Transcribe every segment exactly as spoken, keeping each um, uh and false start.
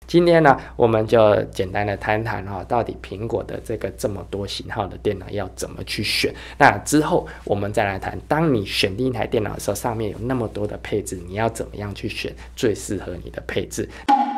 今天呢，我们就简单的谈谈哈，到底苹果的这个这么多型号的电脑要怎么去选。那之后我们再来谈，当你选定一台电脑的时候，上面有那么多的配置，你要怎么样去选最适合你的配置。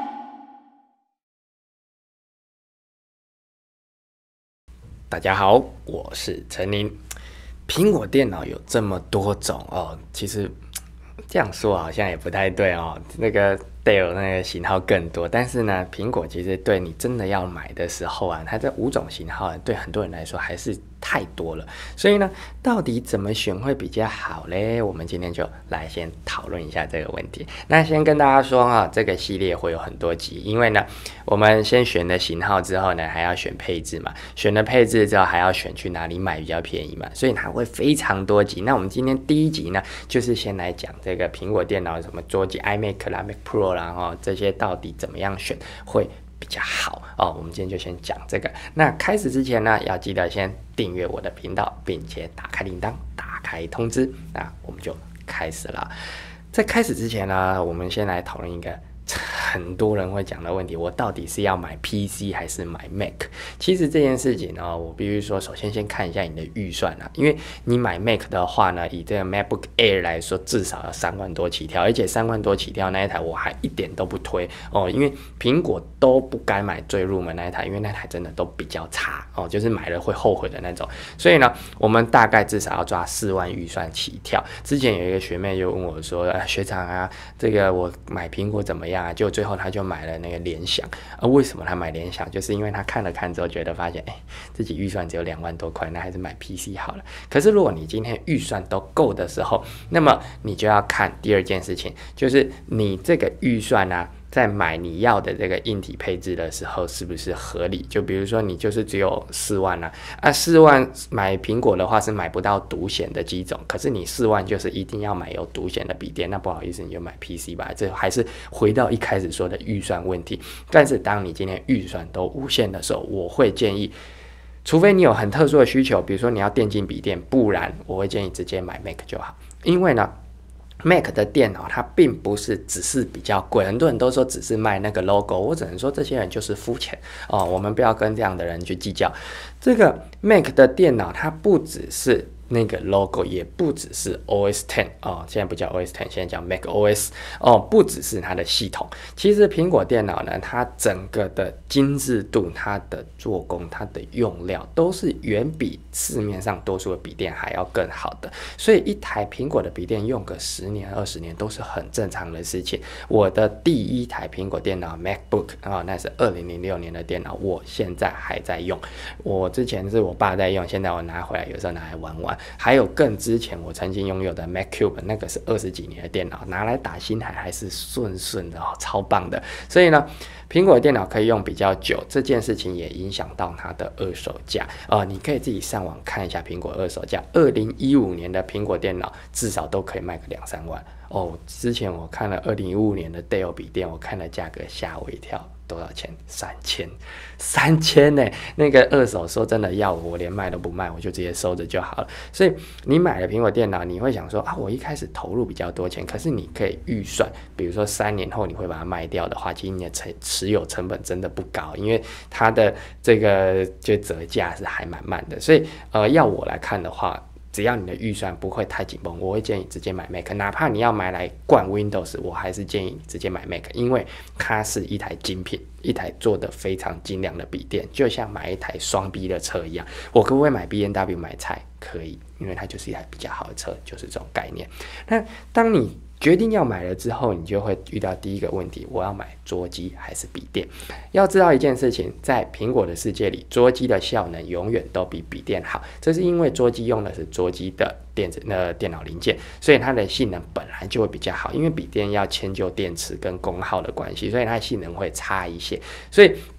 大家好，我是陈林。苹果电脑有这么多种哦，其实这样说好像也不太对哦。那个 Dell 那个型号更多，但是呢，苹果其实对你真的要买的时候啊，它这五种型号对很多人来说还是太多了。所以呢，到底怎么选会比较好嘞？我们今天就来先讨论一下这个问题。那先跟大家说啊，这个系列会有很多集，因为呢，我们先选了型号之后呢，还要选配置嘛，选了配置之后还要选去哪里买比较便宜嘛，所以它会非常多集。那我们今天第一集呢，就是先来讲这个苹果电脑什么桌机 iMac 啦、Mac Pro 啦，哦，这些到底怎么样选会比较好哦？我们今天就先讲这个。那开始之前呢，要记得先订阅我的频道，并且打开铃铛，打开通知。那我们就开始了。在开始之前呢，我们先来讨论一个很多人会讲的问题，我到底是要买 P C 还是买 Mac？ 其实这件事情呢，我必须说，首先先看一下你的预算啊，因为你买 Mac 的话呢，以这个 MacBook Air 来说，至少要三万多起跳，而且三万多起跳那一台我还一点都不推哦，因为苹果都不该买最入门那一台，因为那台真的都比较差哦，就是买了会后悔的那种。所以呢，我们大概至少要抓四万预算起跳。之前有一个学妹就问我说，呃、学长啊，这个我买苹果怎么样啊？就最后他就买了那个联想，而、呃、为什么他买联想？就是因为他看了看之后，觉得发现，哎，自己预算只有两万多块，那还是买 P C 好了。可是如果你今天预算都够的时候，那么你就要看第二件事情，就是你这个预算啊，在买你要的这个硬体配置的时候，是不是合理？就比如说你就是只有四万啊，啊四万买苹果的话是买不到独显的机种，可是你四万就是一定要买有独显的笔电，那不好意思，你就买 P C 吧。这还是回到一开始说的预算问题。但是当你今天预算都无限的时候，我会建议，除非你有很特殊的需求，比如说你要电竞笔电，不然我会建议直接买 Mac 就好，因为呢Mac 的电脑它并不是只是比较贵，很多人都说只是卖那个 logo， 我只能说这些人就是肤浅哦，我们不要跟这样的人去计较。这个 Mac 的电脑它不只是那个 logo， 也不只是 O S 十 哦，现在不叫 O S 十，现在叫 Mac O S 哦，不只是它的系统。其实苹果电脑呢，它整个的精致度、它的做工、它的用料，都是远比市面上多数的笔电还要更好的。所以一台苹果的笔电用个十年、二十年都是很正常的事情。我的第一台苹果电脑 MacBook 啊、哦，那是二零零六年的电脑，我现在还在用。我之前是我爸在用，现在我拿回来，有时候拿来玩玩。还有更之前我曾经拥有的 Mac Cube， 那个是二十几年的电脑，拿来打新台还是顺顺的哦，超棒的。所以呢，苹果的电脑可以用比较久，这件事情也影响到它的二手价啊、呃。你可以自己上网看一下苹果二手价，二零一五年的苹果电脑至少都可以卖个两三万哦。之前我看了二零一五年的 Dell 笔电，我看了价格吓我一跳。多少钱？三千，三千呢？那个二手说真的要我，我连卖都不卖，我就直接收着就好了。所以你买了苹果电脑，你会想说啊，我一开始投入比较多钱，可是你可以预算，比如说三年后你会把它卖掉的话，其实你的持持有成本真的不高，因为它的这个就折价是还蛮慢的。所以呃，要我来看的话，只要你的预算不会太紧绷，我会建议直接买 Mac， 哪怕你要买来灌 Windows， 我还是建议你直接买 Mac， 因为它是一台精品，一台做的非常精良的笔电，就像买一台双 B 的车一样。我可不可以买 B M W 买菜？可以，因为它就是一台比较好的车，就是这种概念。那当你决定要买了之后，你就会遇到第一个问题，我要买桌机还是笔电？要知道一件事情，在苹果的世界里，桌机的效能永远都比笔电好，这是因为桌机用的是桌机的电子呃电脑零件，所以它的性能本来就会比较好，因为笔电要迁就电池跟功耗的关系，所以它的性能会差一些。所以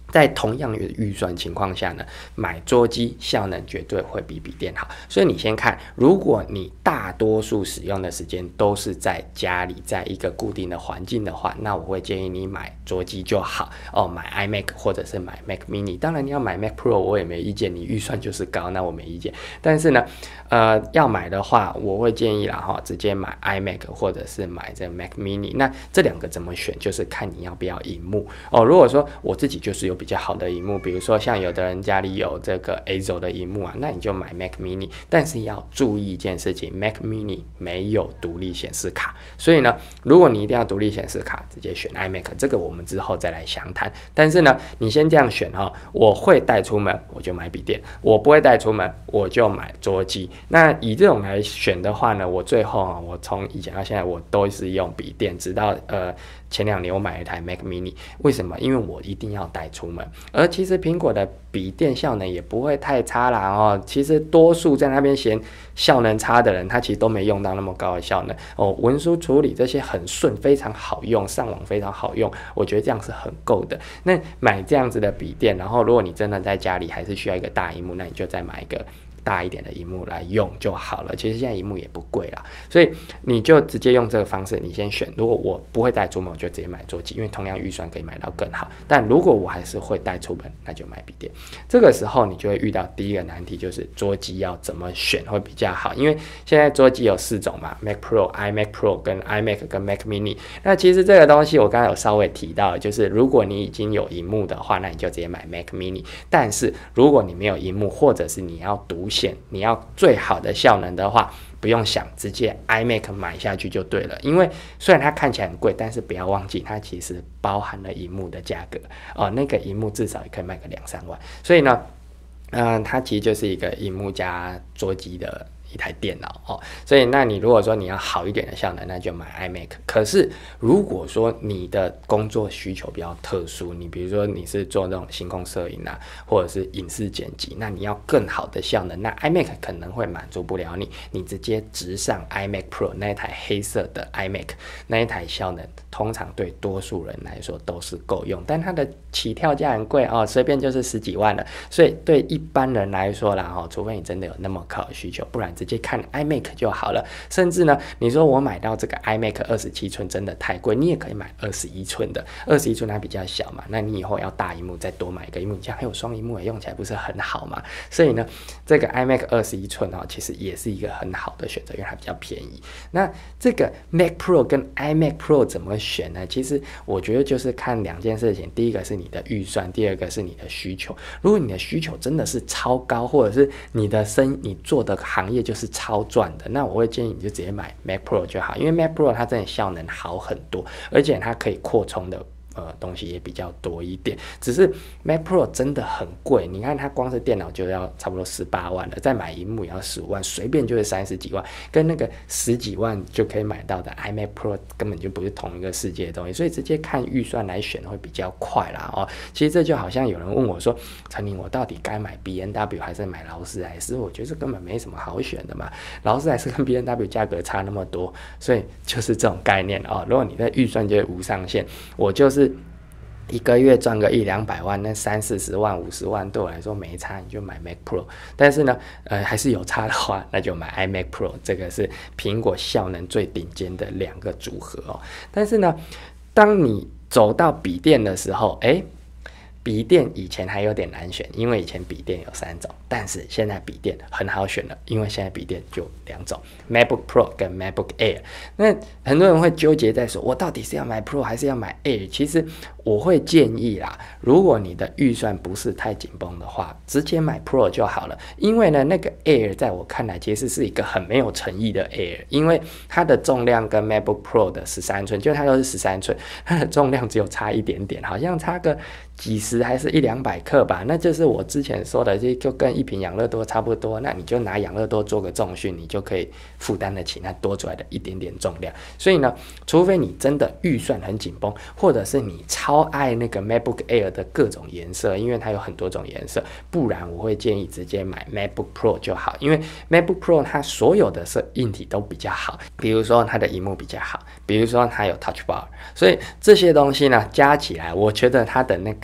在同样的预算情况下呢，买桌机效能绝对会比笔电好。所以你先看，如果你大多数使用的时间都是在家里，在一个固定的环境的话，那我会建议你买桌机就好哦，买 iMac 或者是买 Mac Mini。当然你要买 Mac Pro 我也没意见，你预算就是高，那我没意见。但是呢，呃，要买的话，我会建议啦哈，直接买 iMac 或者是买这 Mac Mini。那这两个怎么选，就是看你要不要萤幕哦。如果说我自己就是有比较好的萤幕，比如说像有的人家里有这个 A Z O 的萤幕啊，那你就买 Mac Mini。但是要注意一件事情 ，Mac Mini 没有独立显示卡，所以呢，如果你一定要独立显示卡，直接选 iMac， 这个我们之后再来详谈。但是呢，你先这样选哈，我会带出门我就买笔电，我不会带出门我就买桌机。那以这种来选的话呢，我最后啊，我从以前到现在我都是用笔电，直到呃。前两年我买了一台 Mac Mini， 为什么？因为我一定要带出门。而其实苹果的笔电效能也不会太差啦哦。其实多数在那边嫌效能差的人，他其实都没用到那么高的效能哦。文书处理这些很顺，非常好用，上网非常好用，我觉得这样是很够的。那买这样子的笔电，然后如果你真的在家里还是需要一个大萤幕，那你就再买一个大一点的萤幕来用就好了。其实现在萤幕也不贵啦，所以你就直接用这个方式，你先选。如果我不会带出门，我就直接买桌机，因为同样预算可以买到更好。但如果我还是会带出门，那就买笔电。这个时候你就会遇到第一个难题，就是桌机要怎么选会比较好。因为现在桌机有四种嘛 ，Mac Pro、iMac Pro 跟 iMac 跟 Mac Mini。那其实这个东西我刚才有稍微提到，就是如果你已经有萤幕的话，那你就直接买 Mac Mini。但是如果你没有萤幕，或者是你要独显，你要最好的效能的话，不用想，直接 iMac 买下去就对了。因为虽然它看起来很贵，但是不要忘记它其实包含了萤幕的价格哦，那个萤幕至少也可以卖个两三万。所以呢，嗯、呃，它其实就是一个萤幕加桌机的一台电脑哦，所以那你如果说你要好一点的效能，那就买 iMac。可是如果说你的工作需求比较特殊，你比如说你是做那种星空摄影啊，或者是影视剪辑，那你要更好的效能，那 iMac 可能会满足不了你。你直接直上 iMac Pro 那一台黑色的 iMac， 那一台效能通常对多数人来说都是够用，但它的起跳价很贵哦，随便就是十几万了。所以对一般人来说啦，哦，除非你真的有那么高的需求，不然直接看 iMac 就好了。甚至呢，你说我买到这个 iMac 二十七寸真的太贵，你也可以买二十一寸的，二十一寸它比较小嘛，那你以后要大萤幕再多买一个萤幕，这样还有双萤幕也用起来不是很好嘛？所以呢，这个 iMac 二十一寸哦，其实也是一个很好的选择，因为它比较便宜。那这个 Mac Pro 跟 iMac Pro 怎么选呢？其实我觉得就是看两件事情，第一个是你的预算，第二个是你的需求。如果你的需求真的是超高，或者是你的生你做的行业就是超赚的，那我会建议你就直接买 Mac Pro 就好，因为 Mac Pro 它真的效能好很多，而且它可以扩充的呃东西也比较多一点。只是 Mac Pro 真的很贵，你看它光是电脑就要差不多十八万了，再买萤幕也要十五万，随便就是三十几万，跟那个十几万就可以买到的 iMac Pro 根本就不是同一个世界的东西，所以直接看预算来选会比较快啦哦。其实这就好像有人问我说，陈宁，我到底该买 B M W 还是买劳斯莱斯？我觉得这根本没什么好选的嘛，劳斯莱斯跟 B M W 价格差那么多，所以就是这种概念哦。如果你的预算就是无上限，我就是一个月赚个一两百万，那三四十万、五十万对我来说没差，你就买 Mac Pro。但是呢，呃，还是有差的话，那就买 iMac Pro。这个是苹果效能最顶尖的两个组合哦。但是呢，当你走到笔电的时候，哎。笔电以前还有点难选，因为以前笔电有三种，但是现在笔电很好选了，因为现在笔电就两种 ，MacBook Pro 跟 MacBook Air。那很多人会纠结在说，我到底是要买 Pro 还是要买 Air？ 其实我会建议啦，如果你的预算不是太紧绷的话，直接买 Pro 就好了。因为呢，那个 Air 在我看来其实是一个很没有诚意的 Air， 因为它的重量跟 MacBook Pro 的十三寸，就它都是十三寸，它的重量只有差一点点，好像差个几十还是一两百克吧，那就是我之前说的，就跟一瓶养乐多差不多。那你就拿养乐多做个重训，你就可以负担得起那多出来的一点点重量。所以呢，除非你真的预算很紧绷，或者是你超爱那个 MacBook Air 的各种颜色，因为它有很多种颜色，不然我会建议直接买 MacBook Pro 就好。因为 MacBook Pro 它所有的色硬体都比较好，比如说它的萤幕比较好，比如说它有 Touch Bar， 所以这些东西呢加起来，我觉得它的那个价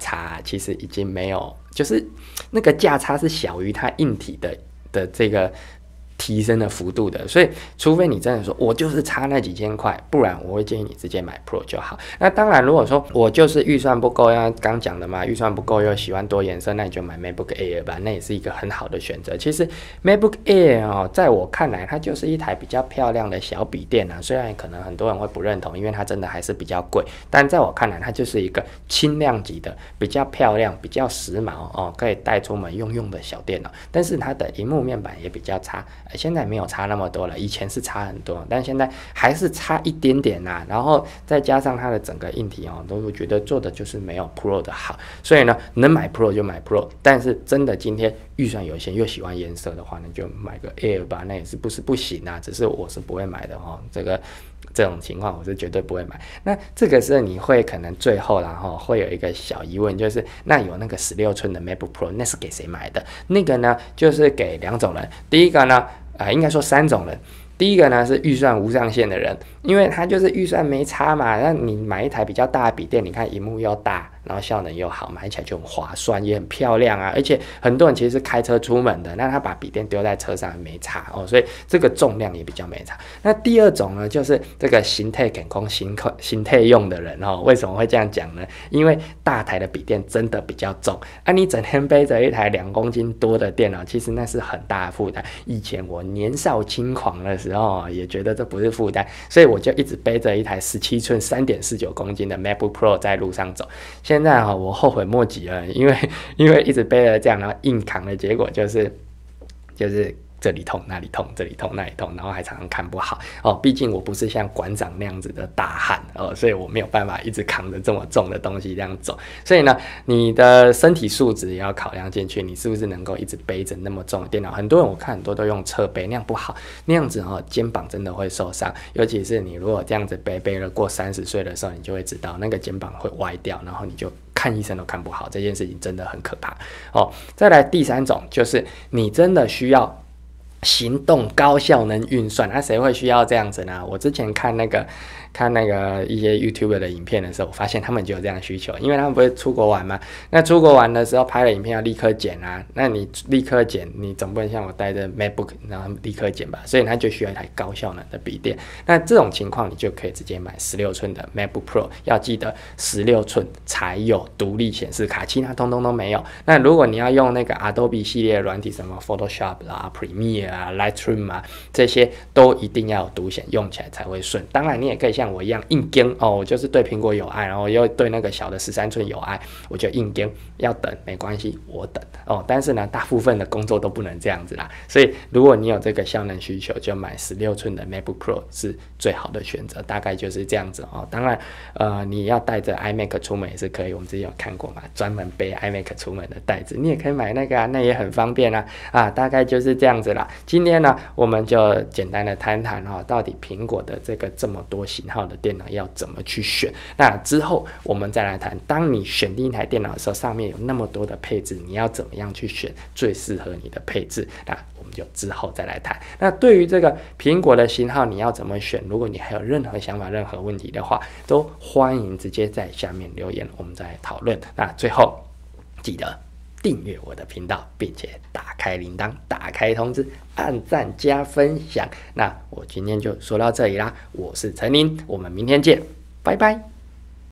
差、啊、其实已经没有，就是那个价差是小于它硬体的的这个提升的幅度的，所以除非你真的说我就是差那几千块，不然我会建议你直接买 Pro 就好。那当然如果说我就是预算不够，像刚讲的嘛，预算不够又喜欢多颜色，那你就买 MacBook Air 吧，那也是一个很好的选择。其实 MacBook Air 哦，在我看来它就是一台比较漂亮的小笔电啊，虽然可能很多人会不认同，因为它真的还是比较贵，但在我看来它就是一个轻量级的比较漂亮比较时髦哦，可以带出门用用的小电脑。但是它的萤幕面板也比较差，现在没有差那么多了，以前是差很多，但现在还是差一点点啊。然后再加上它的整个硬体哦，都觉得做的就是没有 Pro 的好，所以呢，能买 Pro 就买 Pro。但是真的今天预算有限又喜欢颜色的话，那就买个 Air 吧，那也是不是不行啊，只是我是不会买的哦。这个这种情况我是绝对不会买。那这个是你会可能最后然后会有一个小疑问，就是那有那个十六寸的 MacBook Pro， 那是给谁买的？那个呢，就是给两种人。第一个呢，呃，应该说三种人。第一个呢是预算无上限的人，因为他就是预算没差嘛，那你买一台比较大的笔电，你看萤幕又大，然后效能又好，买起来就很划算，也很漂亮啊。而且很多人其实是开车出门的，那他把笔电丢在车上没差哦，所以这个重量也比较没差。那第二种呢，就是这个形态感光形形态用的人哦，为什么会这样讲呢？因为大台的笔电真的比较重啊，你整天背着一台两公斤多的电脑，其实那是很大的负担。以前我年少轻狂的时候，然后也觉得这不是负担，所以我就一直背着一台十七寸 三点四九公斤的 MacBook Pro 在路上走。现在啊，我后悔莫及了，因为因为一直背着这样，然后硬扛的结果就是就是这里痛那里痛，这里痛那里痛，然后还常常看不好哦。毕竟我不是像馆长那样子的大汉哦，所以我没有办法一直扛着这么重的东西这样走。所以呢，你的身体素质也要考量进去，你是不是能够一直背着那么重的电脑？很多人我看很多都用侧背，那样不好，那样子哦肩膀真的会受伤。尤其是你如果这样子背背了过三十岁的时候，你就会知道那个肩膀会歪掉，然后你就看医生都看不好，这件事情真的很可怕哦。再来第三种就是你真的需要行动高效能运算，那谁会需要这样子呢？我之前看那个看那个一些 YouTuber 的影片的时候，我发现他们就有这样的需求，因为他们不是出国玩吗？那出国玩的时候拍了影片要立刻剪啊，那你立刻剪，你总不能像我带着 MacBook 然后立刻剪吧，所以他就需要一台高效能的笔电。那这种情况你就可以直接买十六寸的 MacBook Pro， 要记得十六寸才有独立显示卡，其他通通都没有。那如果你要用那个 Adobe 系列软体，什么 Photoshop 啦、Premiere 啊、Lightroom 啊，这些都一定要有独显，用起来才会顺。当然你也可以像我一样硬跟哦，我就是对苹果有爱，然后又对那个小的十三寸有爱，我就硬跟，要等没关系，我等哦。但是呢，大部分的工作都不能这样子啦，所以如果你有这个效能需求，就买十六寸的 MacBook Pro 是最好的选择，大概就是这样子哦。当然，呃，你要带着 iMac 出门也是可以，我们之前有看过嘛，专门背 iMac 出门的袋子，你也可以买那个啊，那也很方便啊。啊，大概就是这样子啦。今天呢，我们就简单的谈谈哈，到底苹果的这个这么多型号的电脑要怎么去选。那之后我们再来谈，当你选定一台电脑的时候，上面有那么多的配置，你要怎么样去选最适合你的配置？那我们就之后再来谈。那对于这个苹果的型号，你要怎么选？如果你还有任何想法、任何问题的话，都欢迎直接在下面留言，我们再来讨论。那最后记得订阅我的频道，并且打开铃铛，打开通知，按赞加分享。那我今天就说到这里啦，我是陈林，我们明天见，拜拜。